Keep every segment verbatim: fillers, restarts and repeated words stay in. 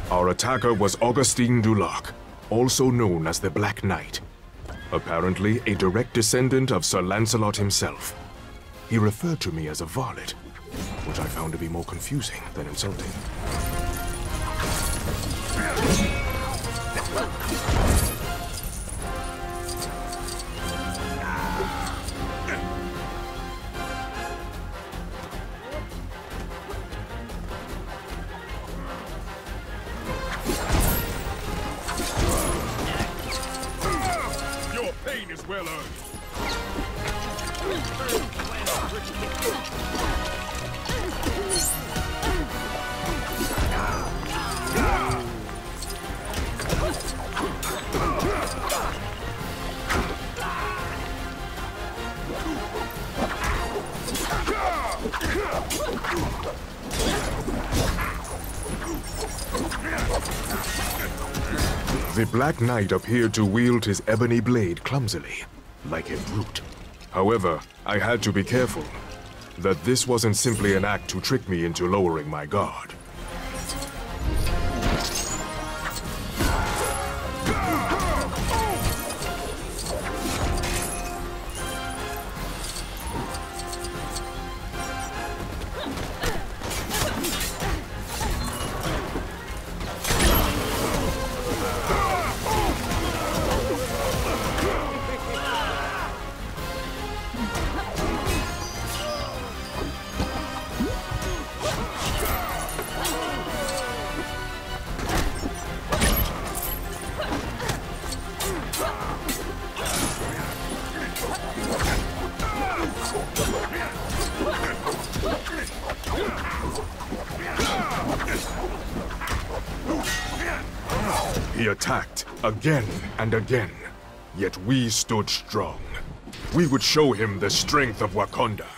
Our attacker was Augustine Dulac, also known as the Black Knight. Apparently a direct descendant of Sir Lancelot himself. He referred to me as a varlet, which I found to be more confusing than insulting. Your pain is well earned. The Black Knight appeared to wield his ebony blade clumsily, like a brute. However, I had to be careful that this wasn't simply an act to trick me into lowering my guard. He attacked again and again, yet we stood strong. We would show him the strength of Wakanda.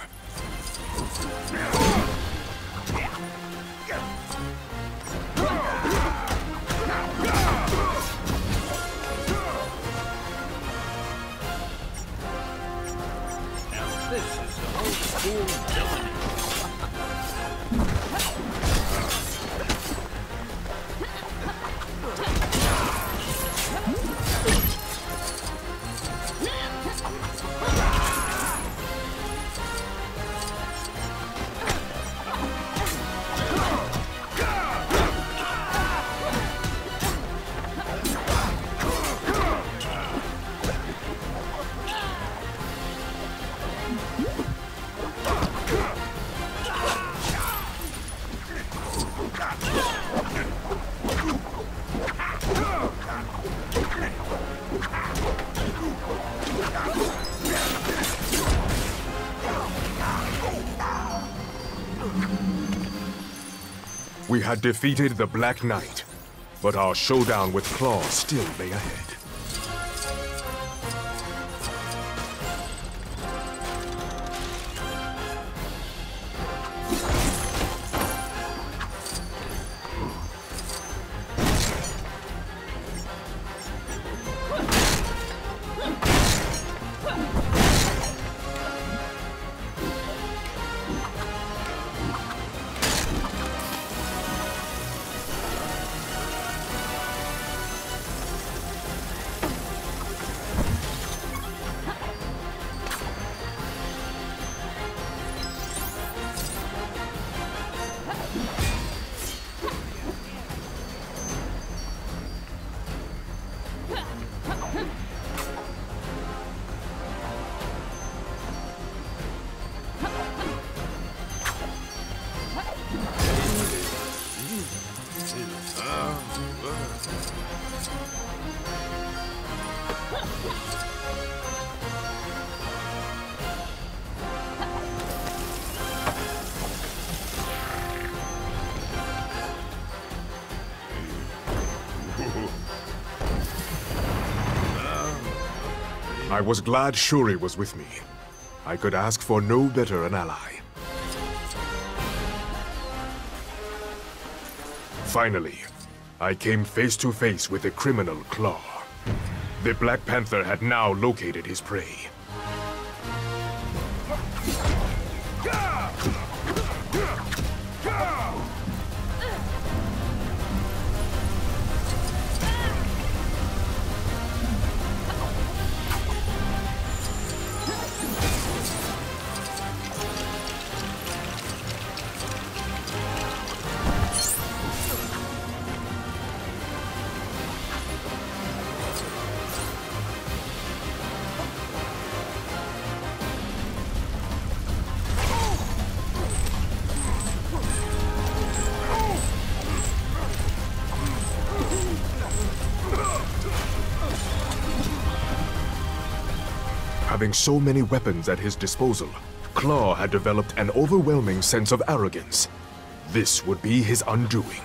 Now this is the old school villainy. We had defeated the Black Knight, but our showdown with Klaw still lay ahead. I was glad Shuri was with me. I could ask for no better an ally. Finally, I came face to face with the criminal Klaw. The Black Panther had now located his prey. Having so many weapons at his disposal, Claw had developed an overwhelming sense of arrogance. This would be his undoing.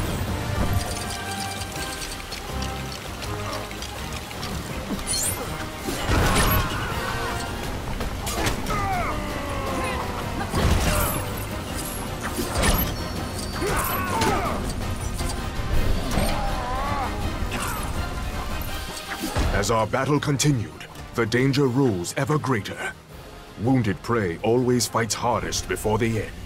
As our battle continued, the danger rose ever greater. Wounded prey always fights hardest before the end.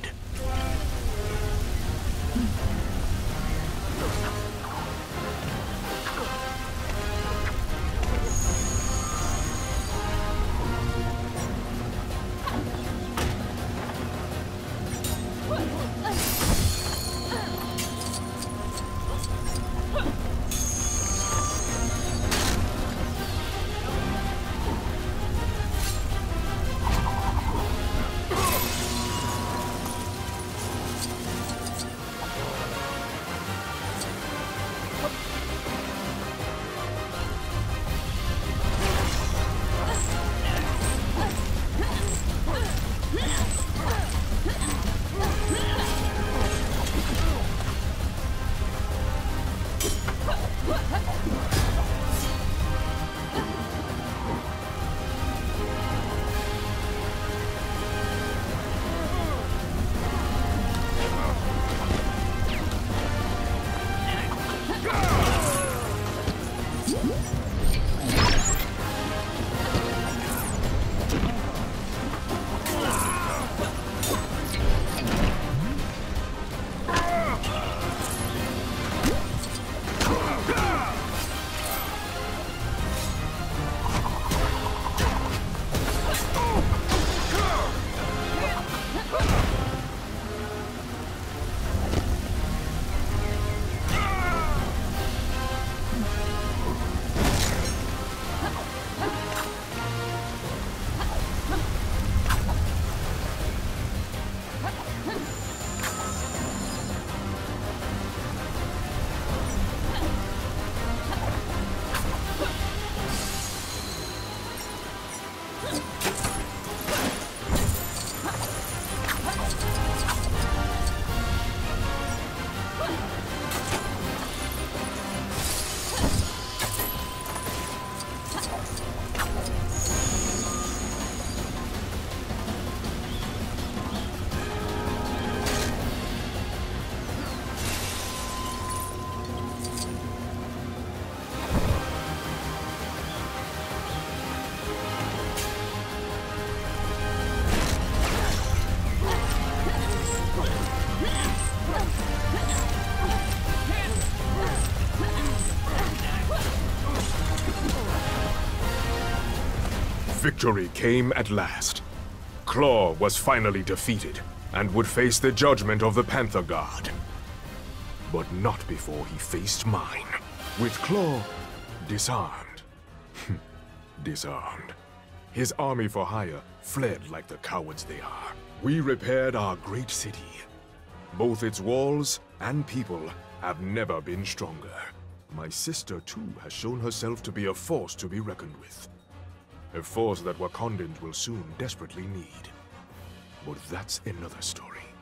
Victory came at last. Claw was finally defeated, and would face the judgment of the Panther God. But not before he faced mine. With Claw disarmed. Disarmed. His army for hire fled like the cowards they are. We repaired our great city. Both its walls and people have never been stronger. My sister, too, has shown herself to be a force to be reckoned with. A force that Wakandans will soon desperately need. But that's another story.